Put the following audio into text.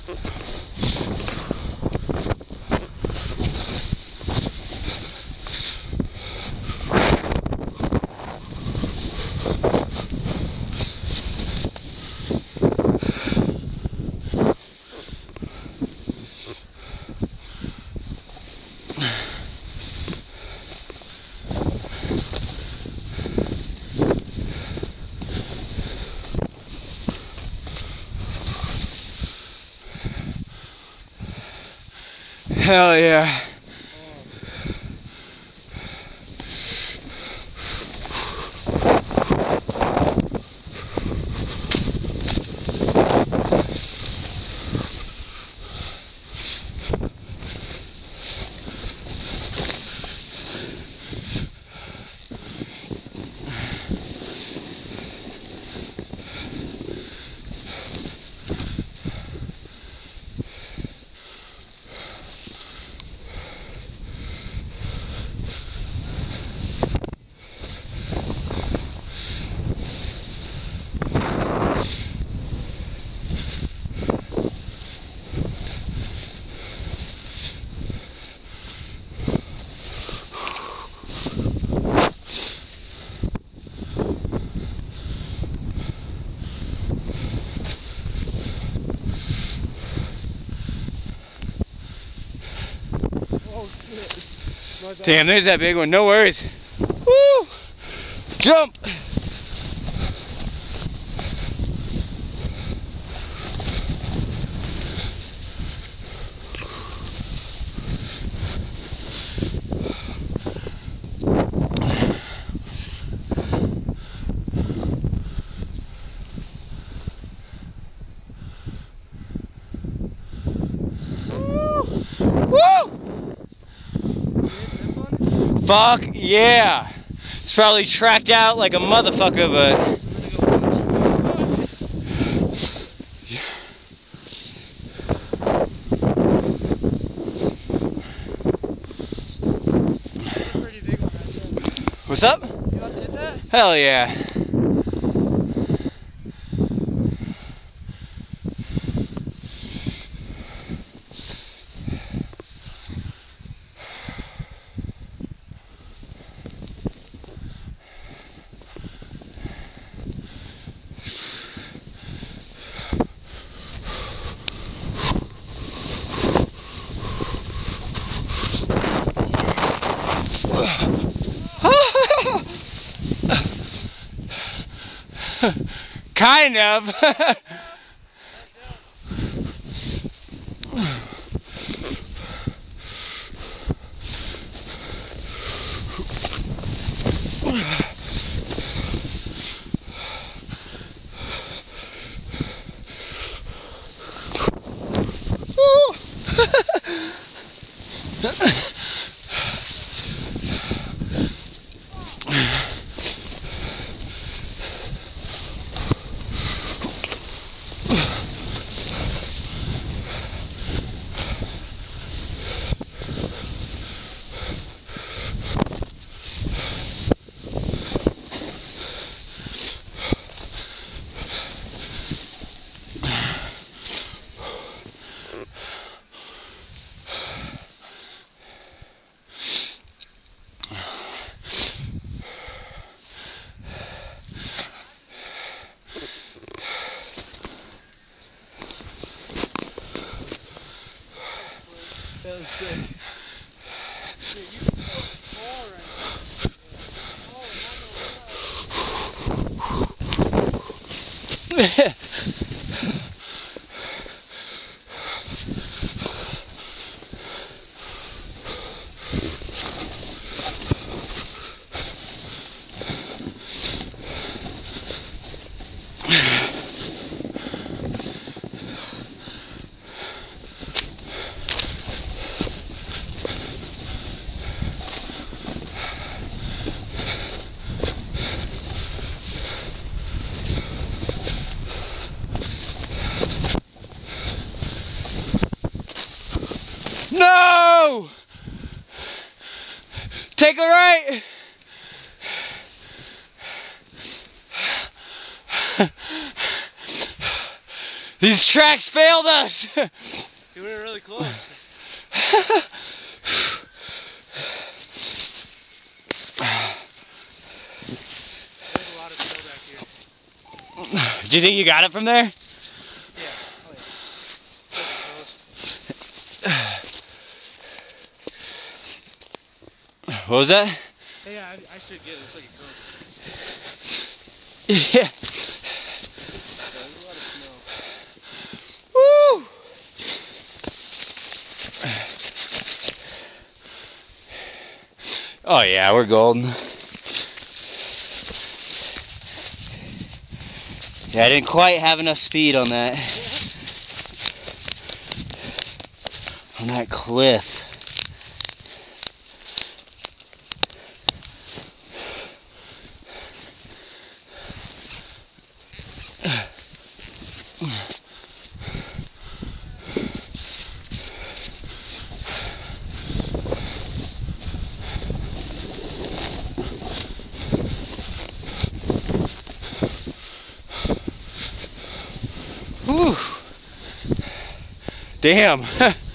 Hell yeah. Damn, there's that big one. No worries. Woo! Jump! Fuck yeah! It's probably tracked out like a motherfucker, but... What's up? You about to hit that? Hell yeah. Kind of. That was sick. Dude, you can go far right now. No! Take a right! These tracks failed us! You went really close. There's a lot of snow back here. Do you think you got it from there? Yeah. Oh yeah. It's like a ghost. What was that? Hey, yeah, I should get it. It's like a ghost. Yeah. Yeah, there's a lot of snow. Woo! Oh yeah, we're golden. Yeah, I didn't quite have enough speed on that. On that cliff. Whew. Damn.